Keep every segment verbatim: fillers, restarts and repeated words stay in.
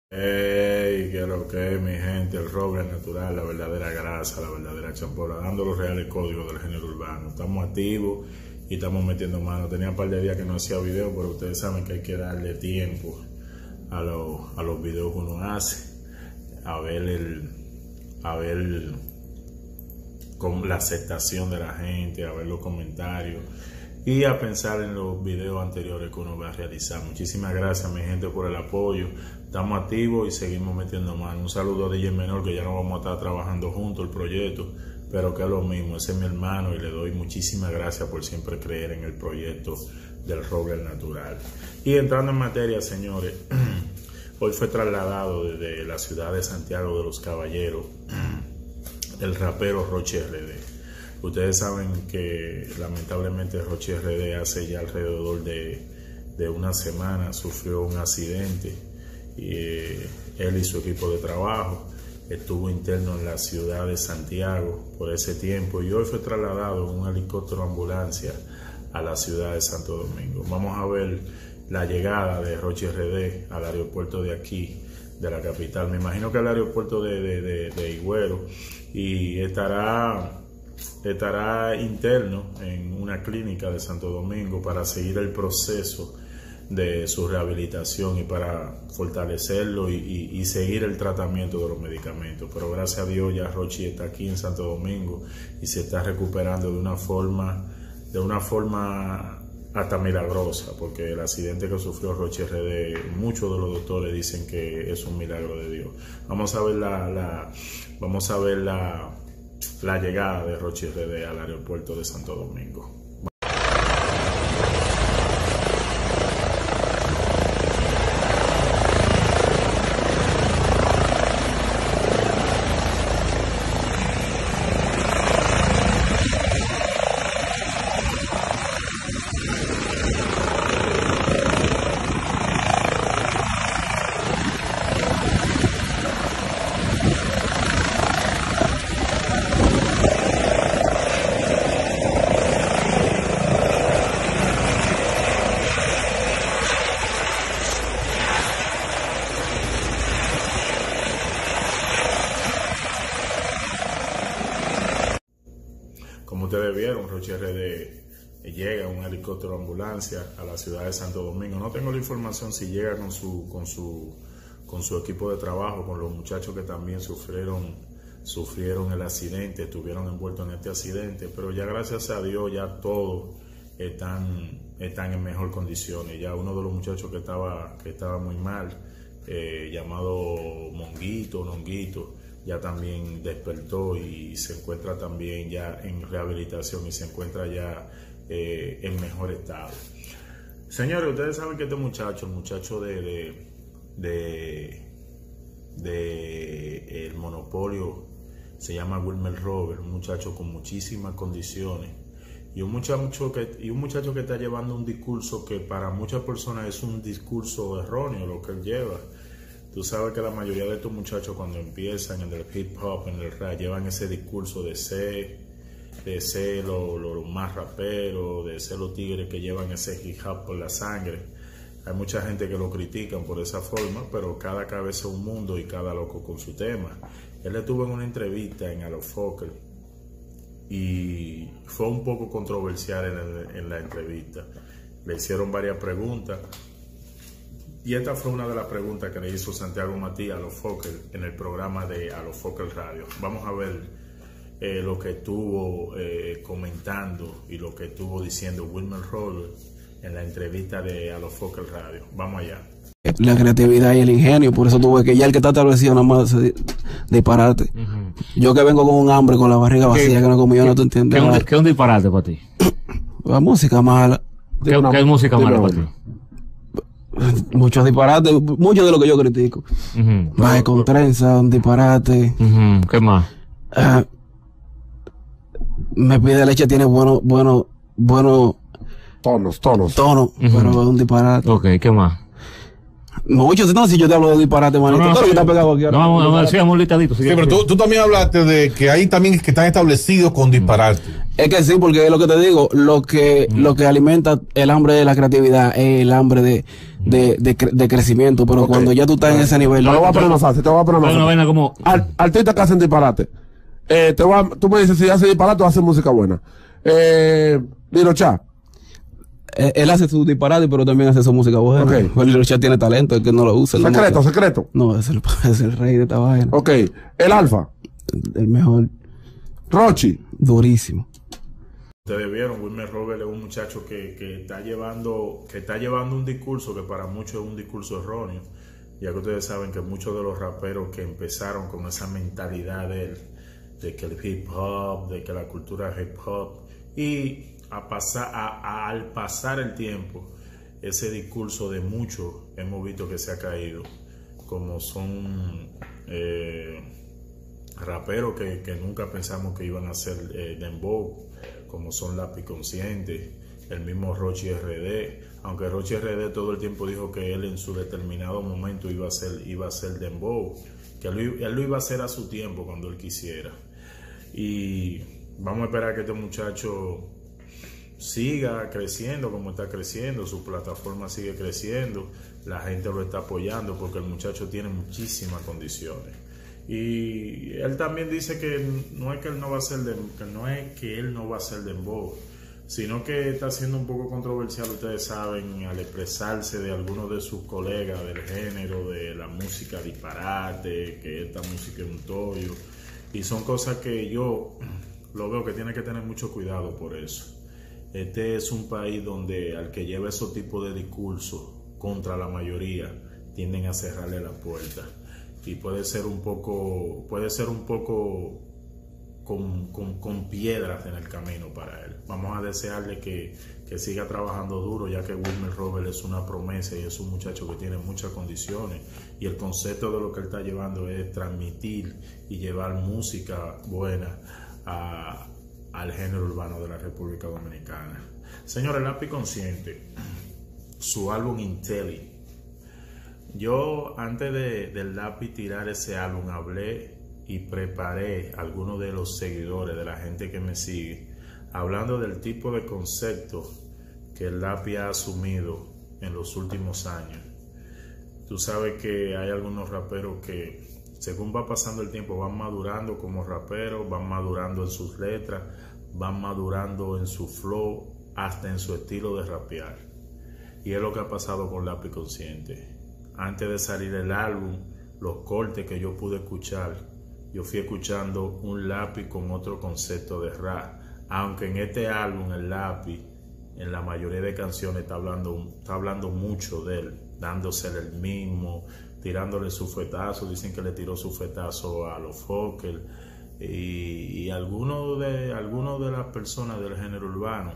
Hey, que lo que es mi gente, el roble natural, la verdadera grasa, la verdadera champora, dando los reales códigos del género urbano. Estamos activos y estamos metiendo mano. Tenía un par de días que no hacía video, pero ustedes saben que hay que darle tiempo a, lo, a los videos que uno hace, a ver el, a ver con la aceptación de la gente, a ver los comentarios y a pensar en los videos anteriores que uno va a realizar. Muchísimas gracias, mi gente, por el apoyo. Estamos activos y seguimos metiendo mano. Un saludo a D J Menor, que ya no vamos a estar trabajando juntos el proyecto, pero que es lo mismo. Ese es mi hermano y le doy muchísimas gracias por siempre creer en el proyecto del roble natural. Y entrando en materia, señores, hoy fue trasladado desde la ciudad de Santiago de los Caballeros el rapero Rochi R D. Ustedes saben que lamentablemente Rochi R D hace ya alrededor de, de una semana sufrió un accidente y eh, él y su equipo de trabajo estuvo interno en la ciudad de Santiago por ese tiempo y hoy fue trasladado en un helicóptero ambulancia a la ciudad de Santo Domingo. Vamos a ver la llegada de Rochi R D al aeropuerto de aquí, de la capital. Me imagino que al aeropuerto de, de, de, de Higüero, y estará estará interno en una clínica de Santo Domingo para seguir el proceso de su rehabilitación y para fortalecerlo y, y, y seguir el tratamiento de los medicamentos. Pero gracias a Dios ya Rochi está aquí en Santo Domingo y se está recuperando de una forma de una forma hasta milagrosa, porque el accidente que sufrió Rochi R D, muchos de los doctores dicen que es un milagro de Dios. Vamos a ver la, la vamos a ver la la llegada de Rochi R D al aeropuerto de Santo Domingo. Como ustedes vieron, Rochi R D llega en un helicóptero ambulancia a la ciudad de Santo Domingo. No tengo la información si llega con su, con su, con su equipo de trabajo, con los muchachos que también sufrieron, sufrieron el accidente, estuvieron envueltos en este accidente, pero ya gracias a Dios ya todos están, están en mejor condiciones. Ya uno de los muchachos que estaba, que estaba muy mal, eh, llamado Monguito, Nonguito, ya también despertó y se encuentra también ya en rehabilitación y se encuentra ya eh, en mejor estado. Señores, ustedes saben que este muchacho, el muchacho de, de, de, de el monopolio, se llama Wilmer Robert, un muchacho con muchísimas condiciones y un muchacho que, y un muchacho que está llevando un discurso que para muchas personas es un discurso erróneo lo que él lleva. Tú sabes que la mayoría de estos muchachos cuando empiezan en el hip hop, en el rap, llevan ese discurso de ser, de ser los lo, lo más raperos, de ser los tigres que llevan ese hip hop por la sangre. Hay mucha gente que lo critican por esa forma, pero cada cabeza es un mundo y cada loco con su tema. Él estuvo en una entrevista en Alofoque y fue un poco controversial en, el, en la entrevista. Le hicieron varias preguntas. Y esta fue una de las preguntas que le hizo Santiago Matías a Alofoque en el programa de Alofoque Radio. Vamos a ver eh, lo que estuvo eh, comentando y lo que estuvo diciendo Wilmer Robert en la entrevista de Alofoque Radio. Vamos allá. La creatividad y el ingenio, por eso tuve que ya el que está establecido nada más se disparate. Uh-huh. Yo que vengo con un hambre, con la barriga vacía, que no comí, yo no te entiendo. ¿Qué, un, ¿Qué es un disparate para ti? La música mala. ¿Qué, una, ¿qué es música mala para ti? Muchos disparates, mucho de lo que yo critico. Uh-huh. Baje con trenza, un disparate. Uh-huh. ¿Qué más? Uh, me pide leche, tiene bueno, bueno, bueno. Tonos, tonos. Tonos, uh-huh. Pero es un disparate. Ok, ¿qué más? Muchos, no, si yo te hablo de disparate, manito. No, no, todo lo que está pegado aquí. No, vamos, vamos, decíamos un listadito. Sí, pero tú, tú también hablaste de que hay también que están establecidos con disparate. Es que sí, porque es lo que te digo, lo que, mm. lo que alimenta el hambre de la creatividad es el hambre de, de, de, cre- de crecimiento, pero Ok. cuando ya tú estás en ese nivel, Te lo voy a poner más fácil, te lo voy a poner más Pero una fácil. vaina como. Al- artistas que hacen disparate. Eh, te voy a- tú me dices, si hace disparate o hace música buena. Eh, Lilo Cha. eh, él hace su disparate, pero también hace su música buena. Ok. Pues Lil Chat tiene talento, el que no lo usa. no Secreto, muestra. secreto. No, es el, es el rey de esta vaina. Ok. El Alfa. El mejor, Rochi. durísimo. Ustedes vieron, Wilmer Robert es un muchacho que, que está llevando, que está llevando un discurso que para muchos es un discurso erróneo, ya que ustedes saben que muchos de los raperos que empezaron con esa mentalidad de él, de que el hip hop, de que la cultura es hip hop, y a pasar, a- a- al pasar el tiempo, ese discurso de muchos hemos visto que se ha caído, como son eh, raperos que, que nunca pensamos que iban a ser eh, dembow, como son Lápiz Consciente, el mismo Rochi R D, aunque Rochi R D todo el tiempo dijo que él en su determinado momento iba a ser, iba a ser dembow, que él, él lo iba a hacer a su tiempo cuando él quisiera. Y vamos a esperar que este muchacho siga creciendo como está creciendo, su plataforma sigue creciendo, la gente lo está apoyando porque el muchacho tiene muchísimas condiciones. Y él también dice que no es que él no va a ser de, que no es que él no va a ser dembow, sino que está siendo un poco controversial, ustedes saben, al expresarse de algunos de sus colegas del género, de la música disparate, que esta música es un tollo, y son cosas que yo lo veo que tiene que tener mucho cuidado por eso. Este es un país donde al que lleva esos tipos de discursos contra la mayoría tienden a cerrarle la puerta. Y puede ser un poco, puede ser un poco con, con, con piedras en el camino para él. Vamos a desearle que, que siga trabajando duro, ya que Wilmer Robert es una promesa y es un muchacho que tiene muchas condiciones. Y el concepto de lo que él está llevando es transmitir y llevar música buena a, al género urbano de la República Dominicana. Señores, Lápiz Consciente, su álbum Intelli. Yo antes de, del Lápiz tirar ese álbum hablé y preparé a algunos de los seguidores, de la gente que me sigue, hablando del tipo de conceptos que el Lápiz ha asumido en los últimos años. Tú sabes que hay algunos raperos que según va pasando el tiempo van madurando como raperos, van madurando en sus letras, van madurando en su flow, hasta en su estilo de rapear. Y es lo que ha pasado con Lápiz Consciente. Antes de salir el álbum, los cortes que yo pude escuchar, yo fui escuchando un Lápiz con otro concepto de rap. Aunque en este álbum el Lápiz, en la mayoría de canciones, está hablando, está hablando mucho de él, dándosele el mismo, tirándole su fuetazo. Dicen que le tiró su fuetazo a los Fokker y, y algunos de, algunos de las personas del género urbano.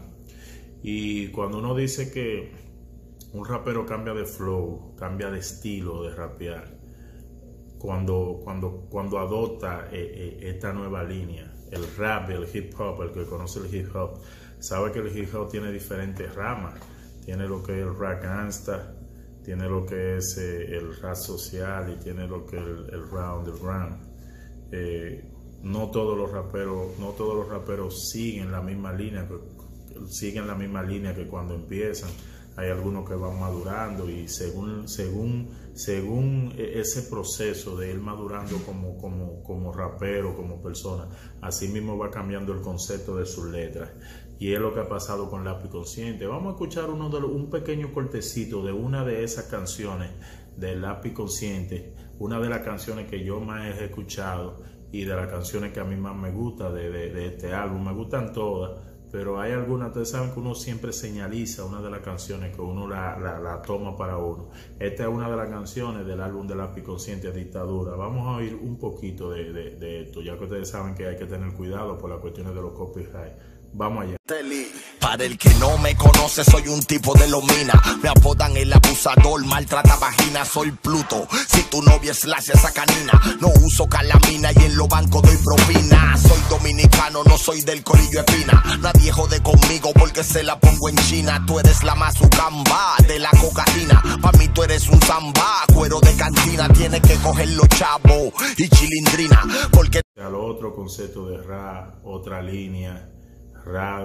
Y cuando uno dice que un rapero cambia de flow, cambia de estilo de rapear, cuando, cuando, cuando adopta eh, eh, esta nueva línea, el rap, el hip hop, el que conoce el hip hop, sabe que el hip hop tiene diferentes ramas. Tiene lo que es el rap gangsta, tiene lo que es eh, el rap social y tiene lo que es el, el rap underground. Eh, no todos los raperos, no todos los raperos siguen la misma línea, siguen la misma línea que cuando empiezan. Hay algunos que van madurando y según, según, según ese proceso de ir madurando como, como, como rapero, como persona, así mismo va cambiando el concepto de sus letras. Y es lo que ha pasado con Lápiz Consciente. Vamos a escuchar uno de los, un pequeño cortecito de una de esas canciones de Lápiz Consciente, una de las canciones que yo más he escuchado y de las canciones que a mí más me gusta de, de, de este álbum. Me gustan todas, pero hay algunas, ustedes saben que uno siempre señaliza una de las canciones que uno la, la, la toma para uno. Esta es una de las canciones del álbum de Lápiz Consciente, Dictadura. Vamos a oír un poquito de, de, de esto, ya que ustedes saben que hay que tener cuidado por las cuestiones de los copyright. Vamos allá. Para el que no me conoce, soy un tipo de lomina. Me apodan el abusador, maltrata vagina. Soy Pluto, si tu novia es la esa canina. No uso calamina y en los bancos doy propina. Soy dominicano, no soy del corillo espina. Nadie jode conmigo porque se la pongo en China. Tú eres la mazucamba de la cocaína. Pa' mí tú eres un zamba, cuero de cantina. Tienes que coger los chavos y chilindrina. Porque Al otro concepto de rap, otra línea, rap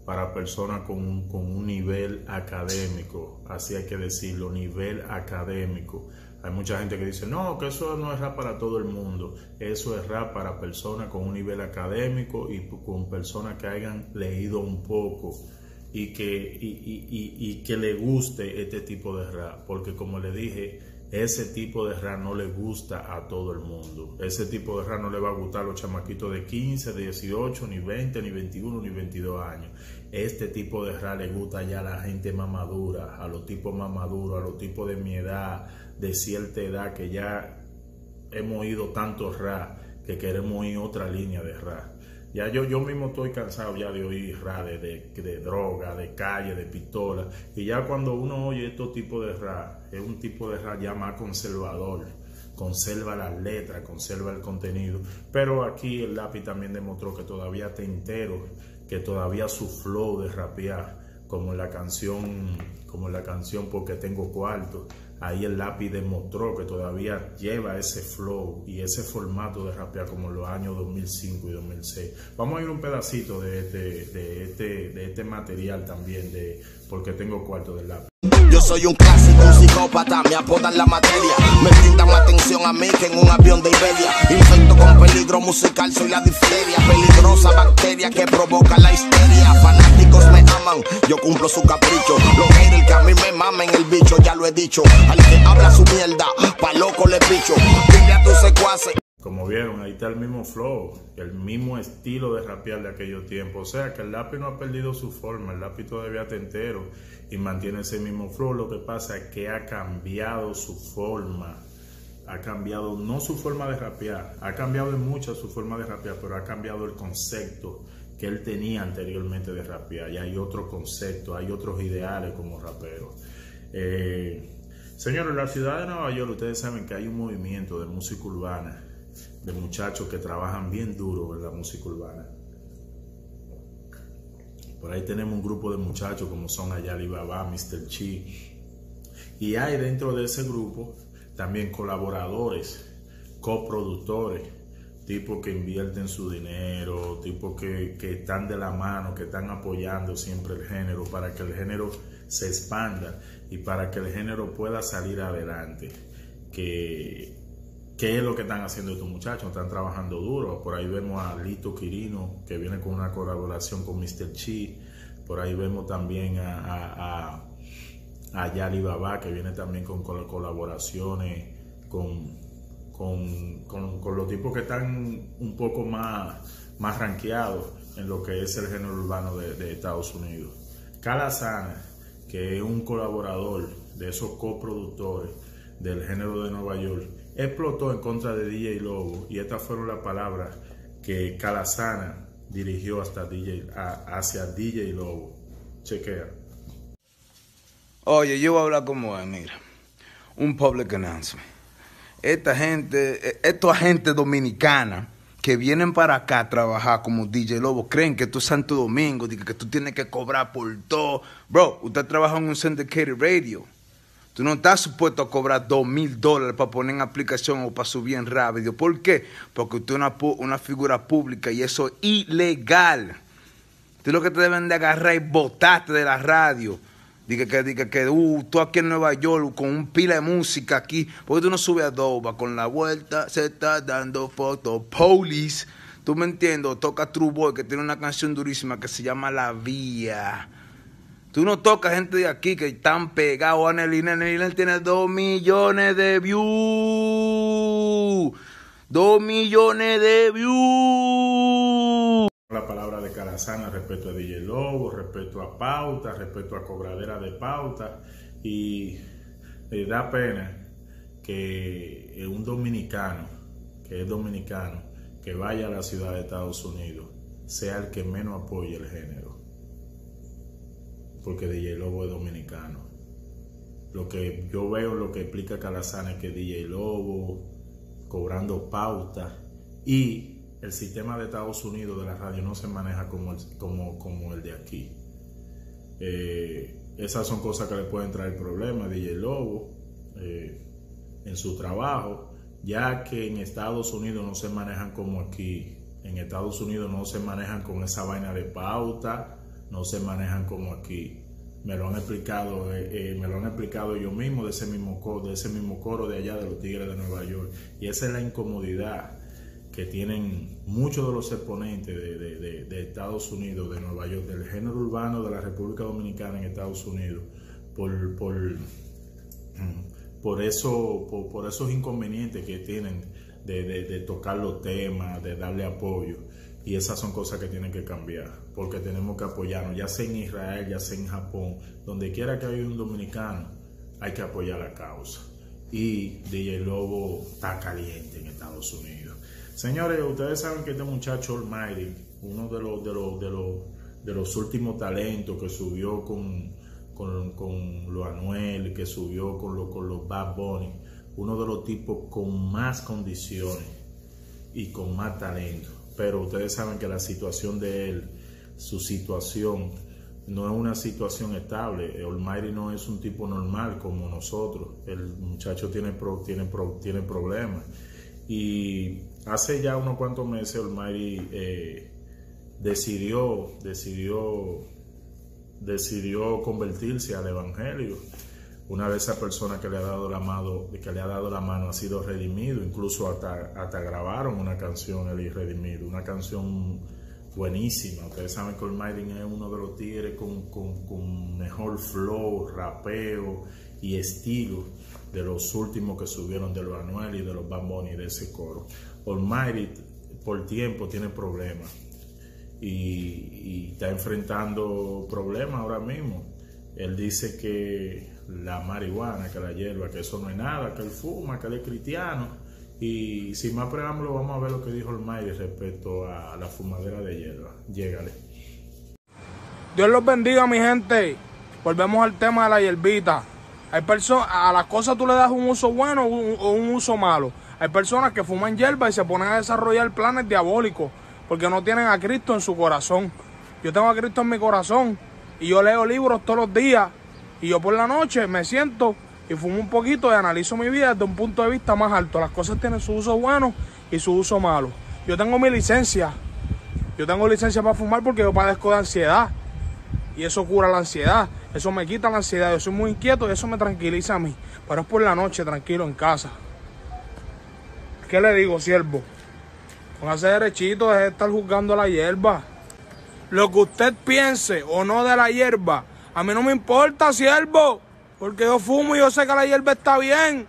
para personas con un, con un nivel académico, así hay que decirlo, nivel académico. Hay mucha gente que dice, no, que eso no es rap para todo el mundo. Eso es rap para personas con un nivel académico y con personas que hayan leído un poco y que, y, y, y, y que le guste este tipo de rap. Porque como le dije, ese tipo de rap no le gusta a todo el mundo. Ese tipo de rap no le va a gustar a los chamaquitos de quince, de dieciocho, ni veinte, ni veintiuno, ni veintidós años. Este tipo de rap le gusta ya a la gente más madura, a los tipos más maduros, a los tipos de mi edad, de cierta edad, que ya hemos oído tanto rap que queremos oír otra línea de rap. Ya yo, yo mismo estoy cansado ya de oír rap de, de, de droga, de calle, de pistola. Y ya cuando uno oye estos tipos de rap, es un tipo de rap ya más conservador. Conserva las letras, conserva el contenido. Pero aquí el Lápiz también demostró que todavía está entero, que todavía su flow de rapear, como en la canción, como en la canción Porque Tengo Cuarto. Ahí el Lápiz demostró que todavía lleva ese flow y ese formato de rapear como en los años dos mil cinco y dos mil seis. Vamos a ir un pedacito de este, de este, de este material también de Porque Tengo Cuarto del Lápiz. Yo soy un clásico, un psicópata, me apodan la materia. Me brindan más atención a mí que en un avión de Iberia. Infecto con peligro musical, soy la difteria. Peligrosa bacteria que provoca la histeria. Fanáticos me aman, yo cumplo su capricho. Los haters que a mí me mamen el bicho, ya lo he dicho. Al que habla su mierda, pa' loco le picho. Dile a tus secuaces. Como vieron, ahí está el mismo flow, el mismo estilo de rapear de aquellos tiempos. O sea que el Lápiz no ha perdido su forma, el Lápiz todavía está entero y mantiene ese mismo flow. Lo que pasa es que ha cambiado su forma, ha cambiado no su forma de rapear, ha cambiado en mucho su forma de rapear, pero ha cambiado el concepto que él tenía anteriormente de rapear. Y hay otro concepto, hay otros ideales como rapero. Eh, señores, en la ciudad de Nueva York ustedes saben que hay un movimiento de música urbana, de muchachos que trabajan bien duro en la música urbana. Por ahí tenemos un grupo de muchachos como son Ayali Baba, mister Chi. Y hay dentro de ese grupo también colaboradores, coproductores, tipos que invierten su dinero, tipos que, que están de la mano, que están apoyando siempre el género para que el género se expanda y para que el género pueda salir adelante. Que ¿Qué es lo que están haciendo estos muchachos? Están trabajando duro. Por ahí vemos a Lito Quirino, que viene con una colaboración con mister Chi. Por ahí vemos también a, a, a, a Yali Baba, que viene también con colaboraciones con, con, con, con los tipos que están un poco más, más rankeados en lo que es el género urbano de, de Estados Unidos. Calazana, que es un colaborador de esos coproductores del género de Nueva York, explotó en contra de D J Lobo, y estas fueron las palabras que Calazana dirigió hasta D J, a, hacia D J Lobo. Chequea. Oye, yo voy a hablar como es, mira, un public announcement. Esta gente, estos agentes dominicanos que vienen para acá a trabajar como D J Lobo, creen que tú es Santo Domingo, que, que tú tienes que cobrar por todo. Bro, usted trabaja en un syndicated radio. Tú no estás supuesto a cobrar dos mil dólares para poner en aplicación o para subir en radio. ¿Por qué? Porque usted es una, una figura pública y eso es ilegal. Tú lo que te deben de agarrar y botarte de la radio. Diga que, diga que uh, tú aquí en Nueva York con un pila de música aquí. ¿Por qué tú no subes a Doba? Con la vuelta se está dando fotos. Police. ¿Tú me entiendes? Toca True Boy, que tiene una canción durísima que se llama La Vía. Tú no tocas gente de aquí que están pegados a Nelly. Nelly tiene dos millones de views. Dos millones de views. La palabra de Calazana respecto a D J Lobo, respecto a pauta, respecto a cobradera de pauta. Y eh, da pena que un dominicano, que es dominicano, que vaya a la ciudad de Estados Unidos, sea el que menos apoye el género. Porque D J Lobo es dominicano. Lo que yo veo, lo que explica Calazana es que D J Lobo cobrando pauta y el sistema de Estados Unidos de la radio no se maneja como el, como, como el de aquí. Eh, esas son cosas que le pueden traer problemas a D J Lobo eh, en su trabajo, ya que en Estados Unidos no se manejan como aquí. En Estados Unidos no se manejan con esa vaina de pauta, no se manejan como aquí. Me lo han explicado, eh, eh, me lo han explicado yo mismo de ese mismo coro, de ese mismo coro de allá de los Tigres de Nueva York. Y esa es la incomodidad que tienen muchos de los exponentes de, de, de, de Estados Unidos, de Nueva York, del género urbano de la República Dominicana en Estados Unidos, por, por, por, eso, por, por esos inconvenientes que tienen de, de, de tocar los temas, de darle apoyo. Y esas son cosas que tienen que cambiar, porque tenemos que apoyarnos, ya sea en Israel, ya sea en Japón, donde quiera que haya un dominicano, hay que apoyar la causa. Y D J Lobo está caliente en Estados Unidos. Señores, ustedes saben que este muchacho Almighty, uno de los, de los, de los, de los últimos talentos que subió con, con, con los Anuel, que subió con, lo, con los Bad Bunny, uno de los tipos con más condiciones y con más talento. Pero ustedes saben que la situación de él, su situación, no es una situación estable. Almighty no es un tipo normal como nosotros. El muchacho tiene, pro, tiene, pro, tiene problemas. Y hace ya unos cuantos meses Almighty eh, decidió, decidió, decidió convertirse al evangelio. Una de esas personas que le ha dado la mano, que le ha dado la mano ha sido Redimido. Incluso hasta, hasta grabaron una canción, él y Redimido, una canción buenísima. Ustedes saben que Almighty es uno de los tigres con, con, con mejor flow, rapeo y estilo de los últimos que subieron de los Anuel y de los Bad Bunny de ese coro. Almighty por tiempo tiene problemas y, y está enfrentando problemas ahora mismo. Él dice que la marihuana, que la hierba, que eso no es nada, que él fuma, que él es cristiano. Y sin más preámbulo, vamos a ver lo que dijo Almighty respecto a la fumadera de hierba. Llégale. Dios los bendiga, mi gente. Volvemos al tema de la hierbita. Hay personas, a las cosas tú le das un uso bueno o un, o un uso malo. Hay personas que fuman hierba y se ponen a desarrollar planes diabólicos porque no tienen a Cristo en su corazón. Yo tengo a Cristo en mi corazón y yo leo libros todos los días y yo por la noche me siento y fumo un poquito y analizo mi vida desde un punto de vista más alto. Las cosas tienen su uso bueno y su uso malo. Yo tengo mi licencia. Yo tengo licencia para fumar porque yo padezco de ansiedad. Y eso cura la ansiedad. Eso me quita la ansiedad. Yo soy muy inquieto y eso me tranquiliza a mí. Pero es por la noche, tranquilo, en casa. ¿Qué le digo, siervo? Póngase derechito, deje de estar juzgando la hierba. Lo que usted piense o no de la hierba, a mí no me importa, siervo. Porque yo fumo y yo sé que la hierba está bien.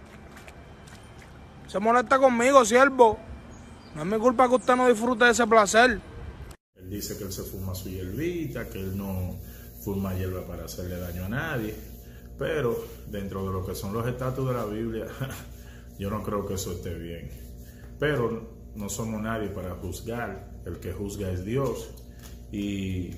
Se molesta conmigo, siervo. No es mi culpa que usted no disfrute de ese placer. Él dice que él se fuma su hierbita, que él no fuma hierba para hacerle daño a nadie. Pero dentro de lo que son los estatus de la Biblia, yo no creo que eso esté bien. Pero no somos nadie para juzgar. El que juzga es Dios. Y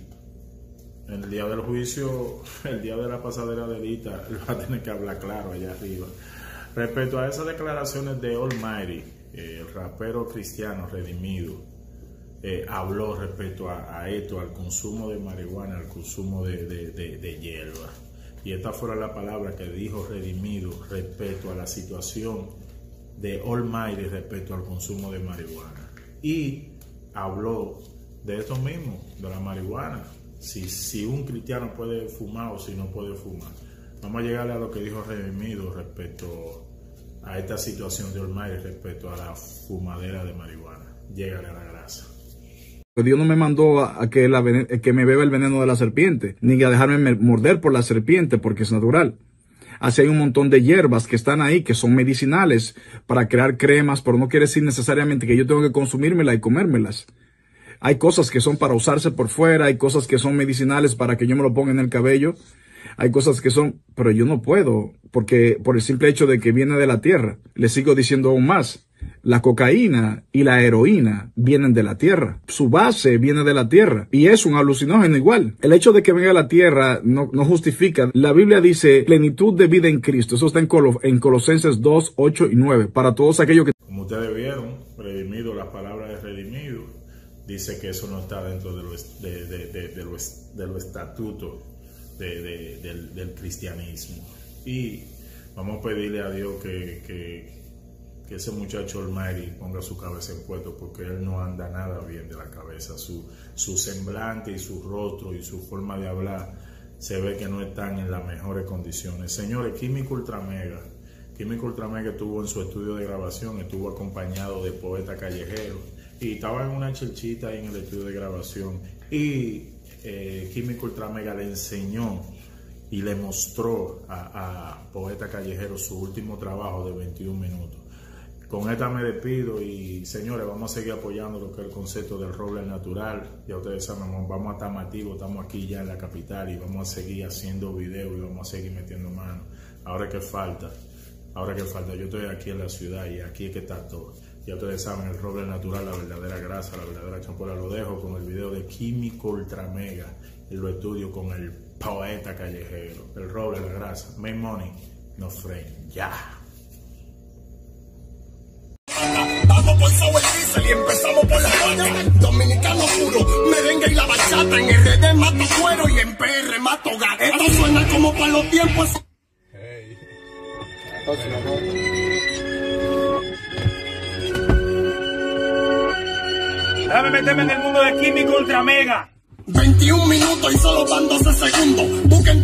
en el día del juicio, el día de la pasadera de Edita, él va a tener que hablar claro allá arriba. Respecto a esas declaraciones de Almighty, eh, el rapero cristiano redimido, eh, habló respecto a, a esto, al consumo de marihuana, al consumo de, de, de, de hierba. Y esta fue la palabra que dijo Redimido respecto a la situación de Almighty respecto al consumo de marihuana. Y habló de esto mismo, de la marihuana. Si, si un cristiano puede fumar o si no puede fumar. Vamos a llegar a lo que dijo Redimido respecto a esta situación de Almighty respecto a la fumadera de marihuana. Llégale a la grasa. Dios no me mandó a, a que, la, que me beba el veneno de la serpiente, ni a dejarme morder por la serpiente, porque es natural. Así hay un montón de hierbas que están ahí, que son medicinales para crear cremas, pero no quiere decir necesariamente que yo tengo que consumírmelas y comérmelas. Hay cosas que son para usarse por fuera, hay cosas que son medicinales para que yo me lo ponga en el cabello, hay cosas que son, pero yo no puedo, porque por el simple hecho de que viene de la tierra. Le sigo diciendo aún más, la cocaína y la heroína vienen de la tierra, su base viene de la tierra y es un alucinógeno igual. El hecho de que venga de la tierra no, no justifica. La Biblia dice plenitud de vida en Cristo, eso está en, Colo, en Colosenses dos, ocho y nueve, para todos aquellos que... Como ustedes vieron, redimido, las palabras de redimido, dice que eso no está dentro de los de, de, de, de los, de los estatutos de, de, del, del cristianismo. Y vamos a pedirle a Dios que, que, que ese muchacho Almighty ponga su cabeza en puesto, porque él no anda nada bien de la cabeza. Su, su semblante y su rostro y su forma de hablar se ve que no están en las mejores condiciones. Señores, Químico Ultramega. Químico Ultramega estuvo en su estudio de grabación, estuvo acompañado de Poeta Callejero y estaba en una chelchita ahí en el estudio de grabación. Y eh, Químico Ultramega le enseñó y le mostró a, a Poeta Callejero su último trabajo de veintiún minutos. Con esta me despido y señores, vamos a seguir apoyando lo que es el concepto del roble natural. Ya ustedes saben, vamos a estar más activos, estamos aquí ya en la capital y vamos a seguir haciendo videos y vamos a seguir metiendo mano. Ahora que falta, ahora que falta, yo estoy aquí en la ciudad y aquí es que está todo. Ya ustedes saben, el roble natural, la verdadera grasa, la verdadera champola. Lo dejo con el video de Químico Ultramega y lo estudio con el Poeta Callejero. El roble, la grasa, make money, no frame, ya. Vamos por Sour Diesel y empezamos por la calle. Dominicano puro, merengue y la bachata. En R D mato cuero y en P R mato gato. Esto suena como para los tiempos. Hey. Déjame meterme en el mundo de Químico Ultramega. veintiún minutos y solo van doce segundos. Busquen